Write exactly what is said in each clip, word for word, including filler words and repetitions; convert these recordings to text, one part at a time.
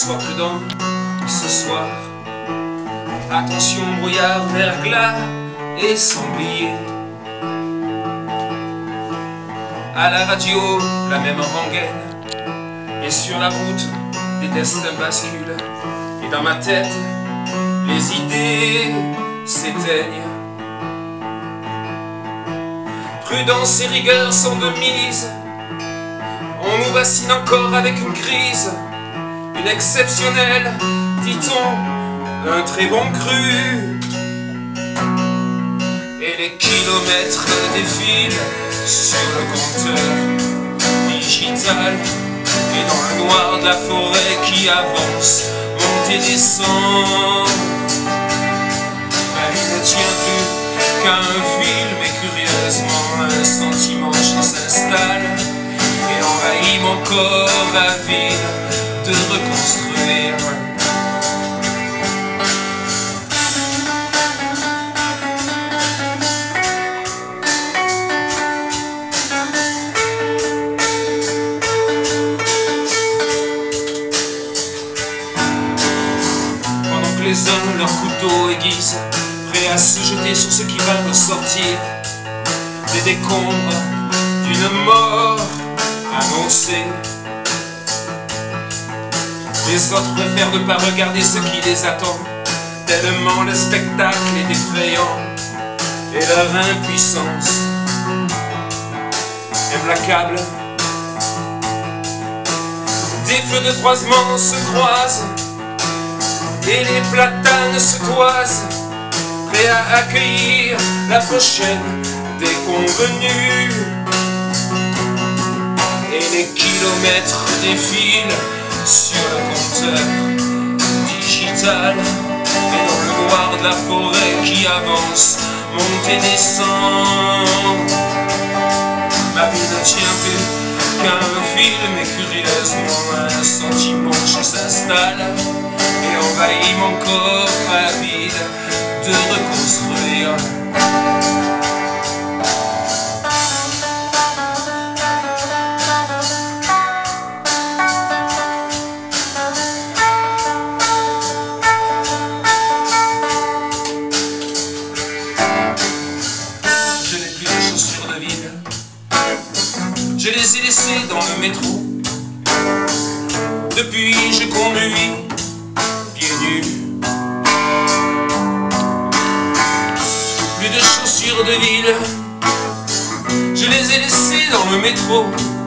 sois prudent ce soir. Attention, brouillard, verglas et sanglier. À la radio, la même rengaine. Et sur la route, des destins basculent. Et dans ma tête, les idées s'éteignent. Prudence et rigueur sont de mise. On nous bassine encore avec une crise. Une exceptionnelle, dit-on, un très bon cru. Et les kilomètres défilent sur le compteur digital. Et dans le noir de la forêt qui avance, monte et descend. Ma vie ne tient plus qu'à un film et curieusement un sentiment s'installe et envahit mon corps avide de reconstruire. Les hommes leurs couteaux aiguisent, prêts à se jeter sur ce qui va ressortir des décombres d'une mort annoncée. Les autres préfèrent ne pas regarder ce qui les attend, tellement le spectacle est effrayant et leur impuissance implacable. Des feux de croisement se croisent et les platanes se toisent, prêts à accueillir la prochaine déconvenue. Et les kilomètres défilent sur le compteur digital. Et dans le noir de la forêt qui avance, monte et descend. Ma vie ne tient plus qu'à un film et curieusement un sentiment s'installe et envahit mon corps avide de reconstruire. Je n'ai plus de chaussures de ville. Je les ai laissées dans le métro. Depuis je conduis pieds nus. Plus de chaussures de ville. Je les ai laissées dans le métro.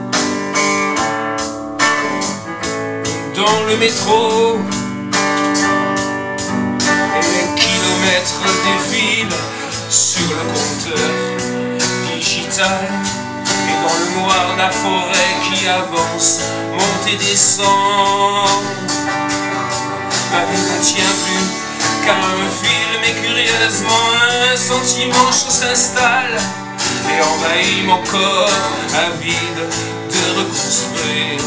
Dans le métro. Et les kilomètres défilent sur le compteur digital. Et dans le noir de la forêt qui avance, monte et descend. Ma vie ne tient plus qu'à un film et curieusement un sentiment chaud s'installe et envahit mon corps avide de reconstruire.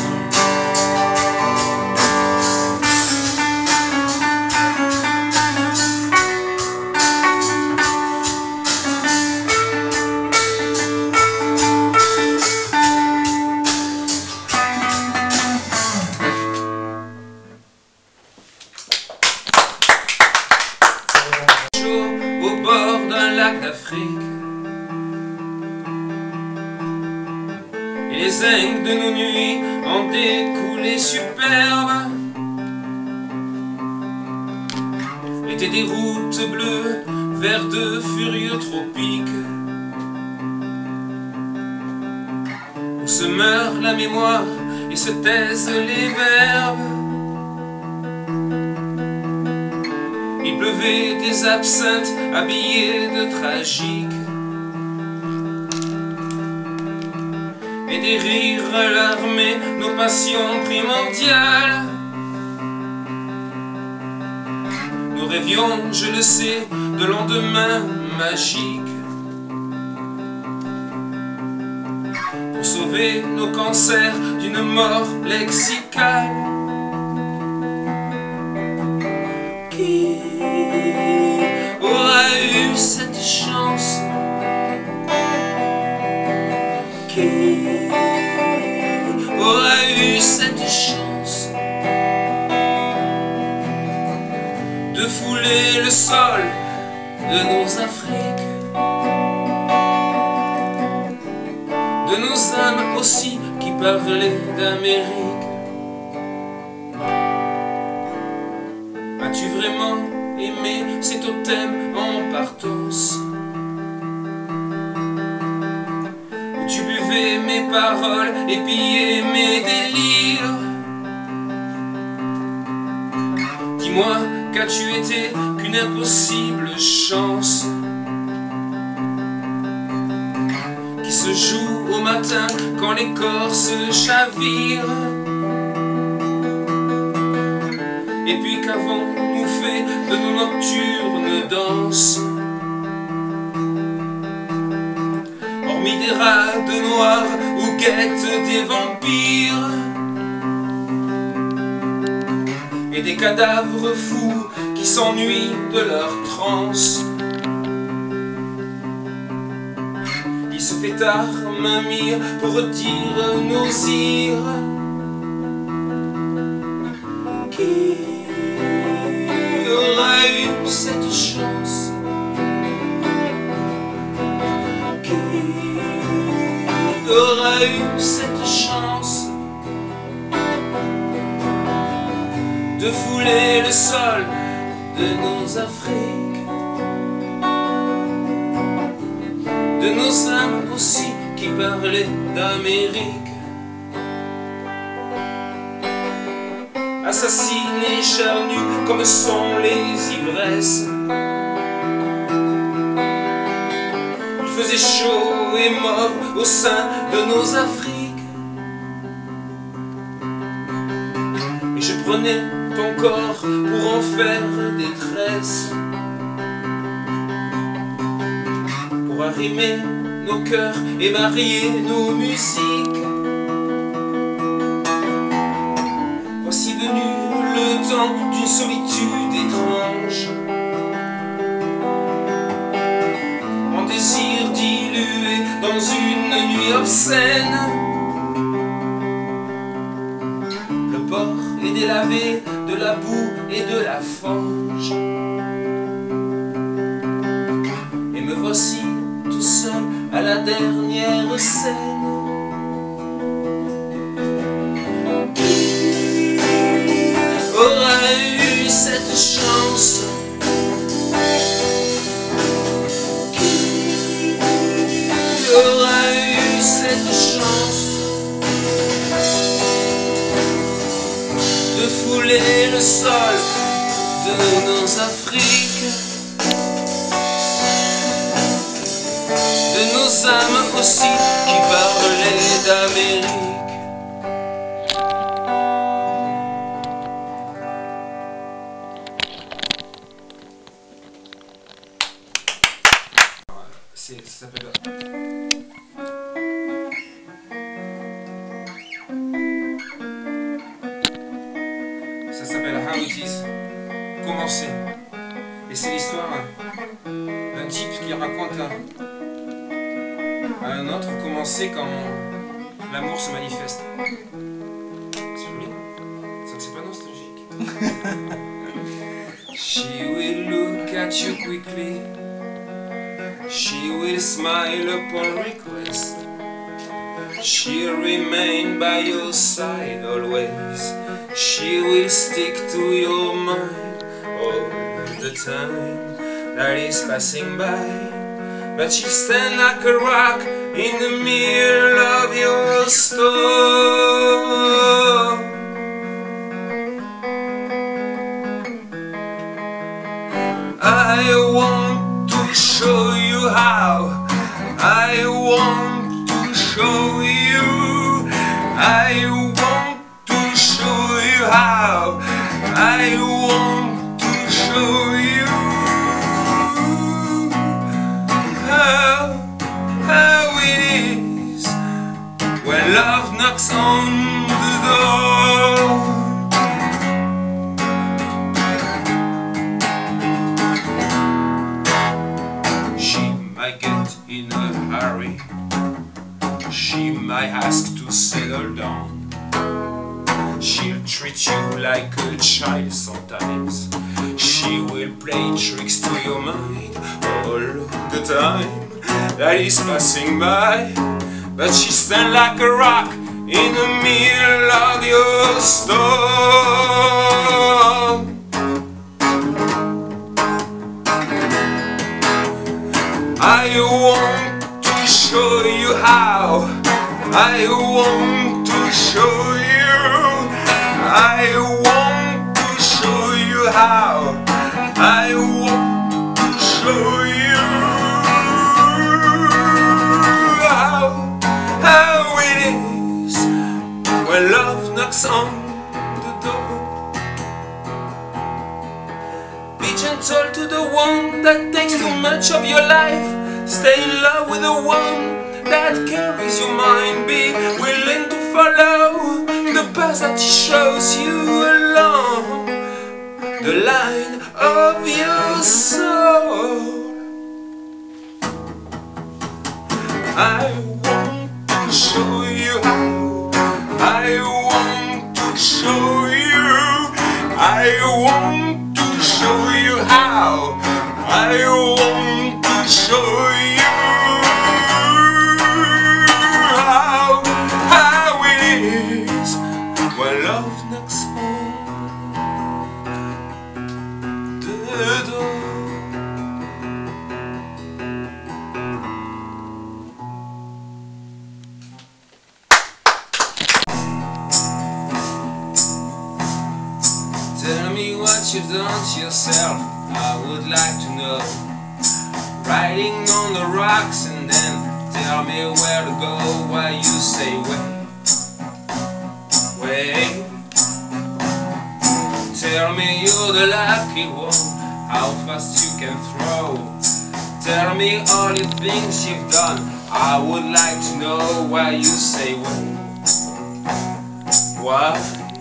Au bord d'un lac d'Afrique, et les zincs de nos nuits en découlé superbes étaient des routes bleues vers de furieux tropiques où se meurt la mémoire et se taisent les verbes. Il pleuvait des absinthes habillées de tragique et des rires alarmés nos passions primordiales. Nous rêvions, je le sais, de lendemains magiques pour sauver nos cancers d'une mort lexicale. Qui aura eu cette chance? Qui aura eu cette chance? sol de nos Afriques, de nos âmes aussi qui parlaient d'Amérique. As-tu vraiment aimé ces totems en partance, où tu buvais mes paroles et pillais mes délires? Dis-moi, qu'as-tu été qu'une impossible chance qui se joue au matin quand les corps se chavirent? Et puis qu'avons-nous fait de nos nocturnes danses, hormis des rades noires ou guettent des vampires et des cadavres fous qui s'ennuient de leur transe? Il se fait tard, mamie, pour dire nos ires. Qui aura eu cette chance? Qui aura eu cette chance de fouler le sol de nos Afriques, de nos âmes aussi qui parlaient d'Amérique? Assassinés, charnus comme sont les ivresses, il faisait chaud et mort au sein de nos Afriques, et je prenais ton corps pour en faire des tresses, pour arrimer nos cœurs et marier nos musiques. Voici venu le temps d'une solitude étrange, en désir dilué dans une nuit obscène. Le porc est délavé de la boue et de la fange, et me voici tout seul à la dernière scène. Aura eu cette chance? Qui aura eu cette chance de fouler le sol de nos Afriques, de nos âmes aussi qui parlaient d'Amérique? Ça s'appelle... Ça s'appelle How It Is, commencer. Et c'est l'histoire d'un type qui raconte à un autre commencer quand l'amour se manifeste. C'est joli, ça c'est pas nostalgique. She will look at you quickly, she will smile upon request, she'll remain by your side always, she will stick to your mind all the time that is passing by, but she'll stand like a rock in the middle of your storm. I want to show you how, I want to show you, I want to show you how, I want to show you how, how it is when love knocks on the door. In a hurry, she might ask to settle down, she'll treat you like a child sometimes, she She will play tricks to your mind all the time that is passing by, but she stands like a rock in the middle of your storm. I want to show you how, I want to show you, I want to show you how, I want to show you how, how it is when love knocks on the door. Be gentle to the one that takes too much of your life. Stay in love with the one that carries your mind. Be willing to follow the path that shows you along the line of your soul. I want to show you how, I want to show you, I want to show you how, I want to show you how, how it is when love knocks on the door. Tell me what you've done to yourself, I would like to know. Riding on the rocks and then tell me where to go while you say wait, wait. Tell me you're the lucky one, how fast you can throw. Tell me all the things you've done, I would like to know why you say wait. Why?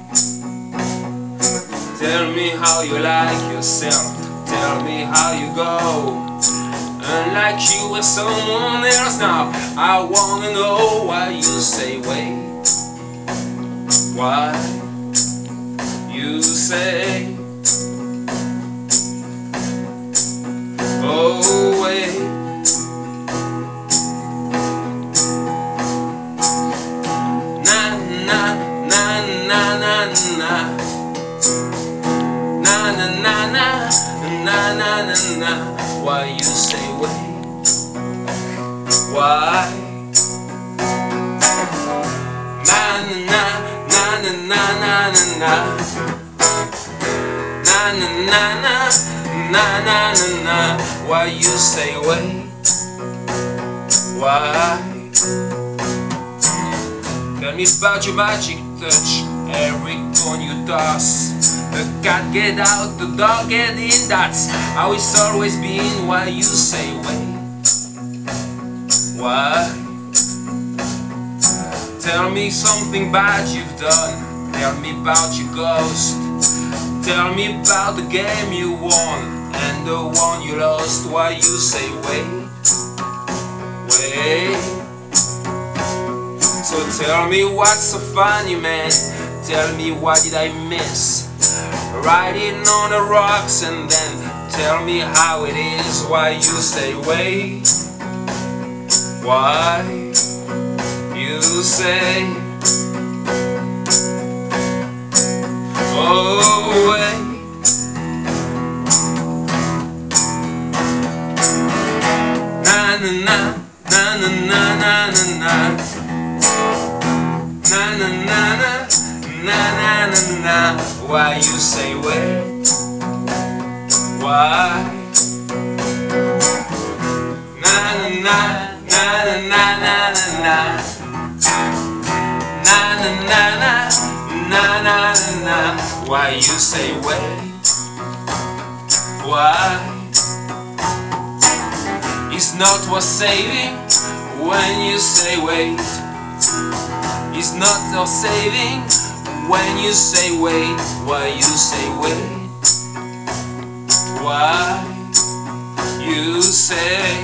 Tell me how you like yourself, tell me how you go. Unlike you with someone else now, I wanna know why you say wait. Why you say oh wait. Na na na na na na na na na na na na na na. Why you say wait? Why? Na na na na na na na na na na na na na na na. Why you say wait? Why? Tell me about your magic touch, every tone you toss. The cat get out, the dog get in, that's how it's always been. Why you say wait? Why? Tell me something bad you've done, tell me about your ghost. Tell me about the game you won and the one you lost. Why you say wait? Wait. So tell me what's so funny, man, tell me what did I miss? Riding on the rocks and then tell me how it is. Why you say wait? Why you say oh wait? Na na na na na na na na na na na na na na na. Why you say wait? Why? Na na na na na na na na na na na na na na. Why you say wait? Why? It's not worth saving when you say wait. It's not worth saving when you say wait. Why you say wait? Why you say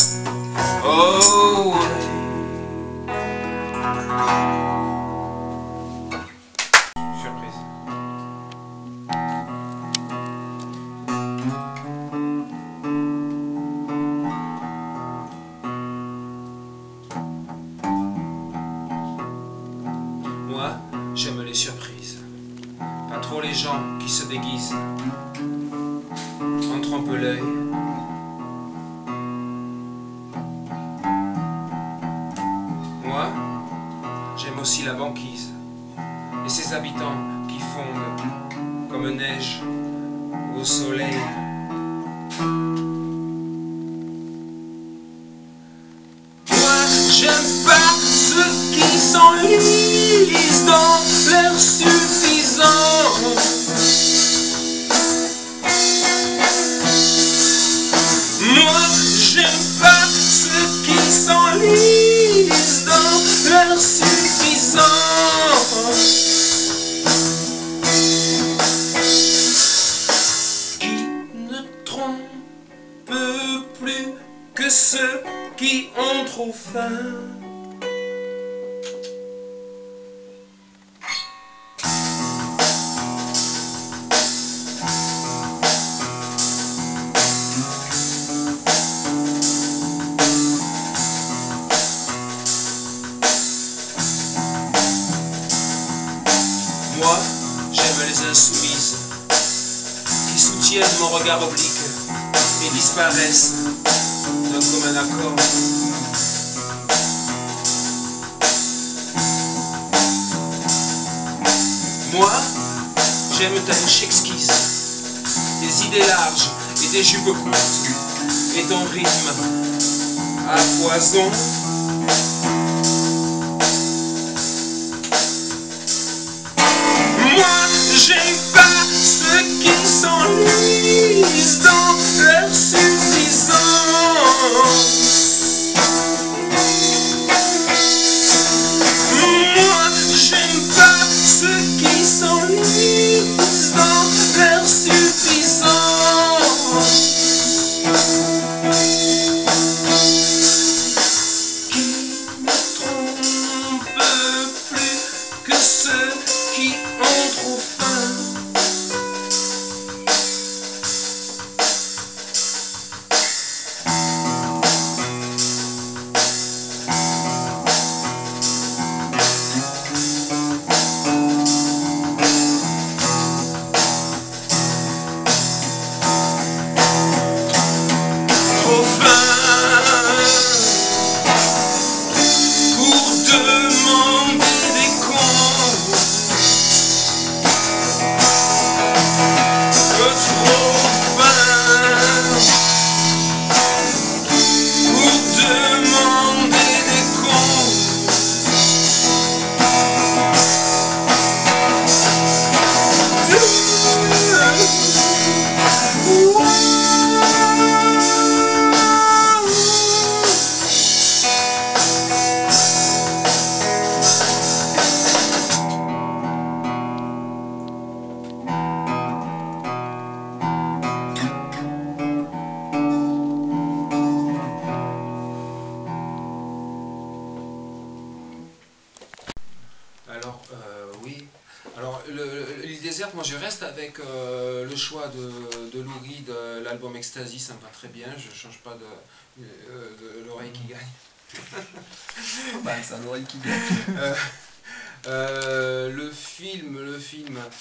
oh wait? Surprise. gens qui se déguisent en trompe-l'œil. Moi, j'aime aussi la banquise et ses habitants qui fondent comme neige au soleil. Moi, j'aime pas ceux qui s'enlisent dans leur suffisance. Moi, j'aime pas ceux qui s'enlisent dans leur suffisance. Qui ne trompe plus que ceux qui ont trop faim. Moi, j'aime les insoumises qui soutiennent mon regard oblique et disparaissent d'un commun accord. Moi, j'aime ta bouche exquise, tes idées larges et tes jupes courtes, et ton rythme à poison. Moi, j'aime pas ceux qui s'enlisent dans leur suffisance. Moi, j'aime pas ceux qui s'enlisent dans leur suffisance. Qui ne trompe plus que ceux qui ont trop faim. Trop faim pour demander des comptes. Trop faim pour demander des comptes. Alors, euh, oui. Alors, l'île déserte, moi je reste avec euh, le choix de, de Lou Reed, l'album Ecstasy, ça me va très bien, je change pas de, euh, de l'oreille qui gagne. Bah, c'est un oreille qui gagne. euh, euh, le film, le film...